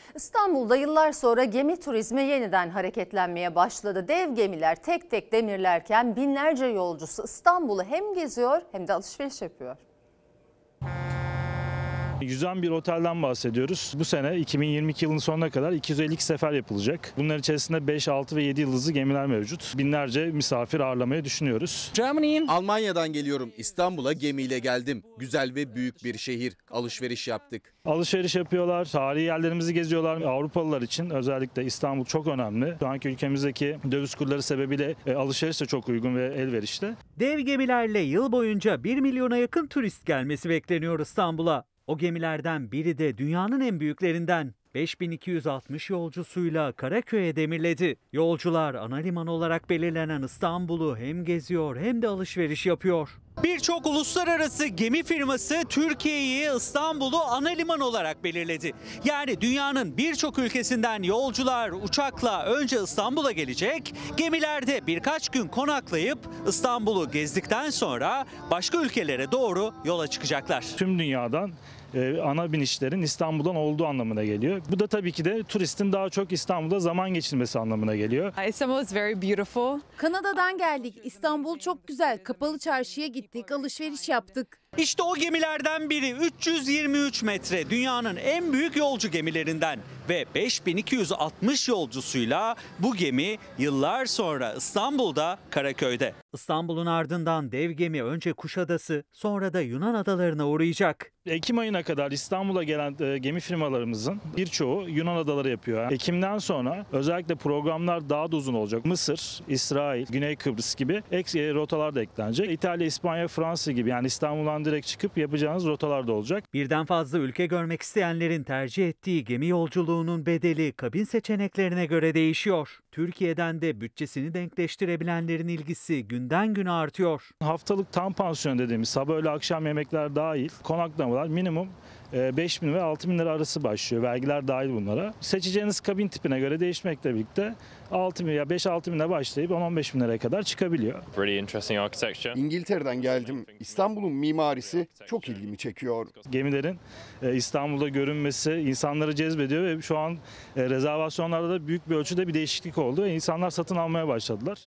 İstanbul'da yıllar sonra gemi turizmi yeniden hareketlenmeye başladı. Dev gemiler tek tek demirlerken binlerce yolcusu İstanbul'u hem geziyor hem de alışveriş yapıyor. Yüzen bir otelden bahsediyoruz. Bu sene 2022 yılının sonuna kadar 252 sefer yapılacak. Bunların içerisinde 5, 6 ve 7 yıldızlı gemiler mevcut. Binlerce misafir ağırlamayı düşünüyoruz. Almanya'dan geliyorum. İstanbul'a gemiyle geldim. Güzel ve büyük bir şehir. Alışveriş yaptık. Alışveriş yapıyorlar, tarihi yerlerimizi geziyorlar. Avrupalılar için özellikle İstanbul çok önemli. Şu anki ülkemizdeki döviz kurları sebebiyle alışveriş de çok uygun ve elverişli. Dev gemilerle yıl boyunca 1 milyona yakın turist gelmesi bekleniyor İstanbul'a. O gemilerden biri de dünyanın en büyüklerinden 5260 yolcusuyla Karaköy'e demirledi. Yolcular ana liman olarak belirlenen İstanbul'u hem geziyor hem de alışveriş yapıyor. Birçok uluslararası gemi firması Türkiye'yi, İstanbul'u ana liman olarak belirledi. Yani dünyanın birçok ülkesinden yolcular uçakla önce İstanbul'a gelecek, gemilerde birkaç gün konaklayıp İstanbul'u gezdikten sonra başka ülkelere doğru yola çıkacaklar. Tüm dünyadan ana binişlerin İstanbul'dan olduğu anlamına geliyor. Bu da tabii ki de turistin daha çok İstanbul'da zaman geçirmesi anlamına geliyor. Istanbul is very beautiful. Kanada'dan geldik. İstanbul çok güzel. Kapalı çarşıya gittik, alışveriş yaptık. İşte o gemilerden biri 323 metre, dünyanın en büyük yolcu gemilerinden ve 5260 yolcusuyla bu gemi yıllar sonra İstanbul'da Karaköy'de. İstanbul'un ardından dev gemi önce Kuşadası, sonra da Yunan adalarına uğrayacak. Ekim ayına kadar İstanbul'a gelen gemi firmalarımızın birçoğu Yunan adaları yapıyor. Ekim'den sonra özellikle programlar daha da uzun olacak. Mısır, İsrail, Güney Kıbrıs gibi ek rotalar da eklenecek. İtalya, İspanya, Fransa gibi yani İstanbul'dan direkt çıkıp yapacağınız rotalar da olacak. Birden fazla ülke görmek isteyenlerin tercih ettiği gemi yolculuğunun bedeli kabin seçeneklerine göre değişiyor. Türkiye'den de bütçesini denkleştirebilenlerin ilgisi günden güne artıyor. Haftalık tam pansiyon dediğimiz sabah öğle akşam yemekler dahil konaklamalar minimum 5 bin ve 6 bin lira arası başlıyor. Vergiler dahil bunlara. Seçeceğiniz kabin tipine göre değişmekle birlikte 6 bin ya 5-6 bine başlayıp 10-15 bin liraya kadar çıkabiliyor. İngiltere'den geldim. İstanbul'un mimarisi çok ilgimi çekiyor. Gemilerin İstanbul'da görünmesi insanları cezbediyor ve şu an rezervasyonlarda da büyük bir ölçüde bir değişiklik oldu ve insanlar satın almaya başladılar.